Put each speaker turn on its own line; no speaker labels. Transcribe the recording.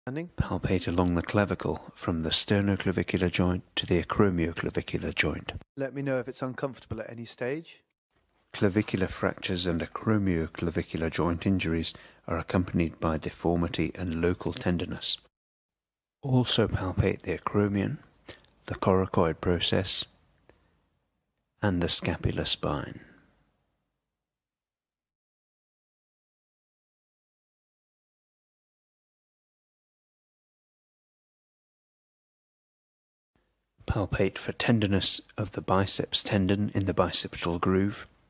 Palpate along the clavicle from the sternoclavicular joint to the acromioclavicular joint.
Let me know if it's uncomfortable at any stage.
Clavicular fractures and acromioclavicular joint injuries are accompanied by deformity and local tenderness. Also palpate the acromion, the coracoid process, and the scapular spine. Palpate for tenderness of the biceps tendon in the bicipital groove,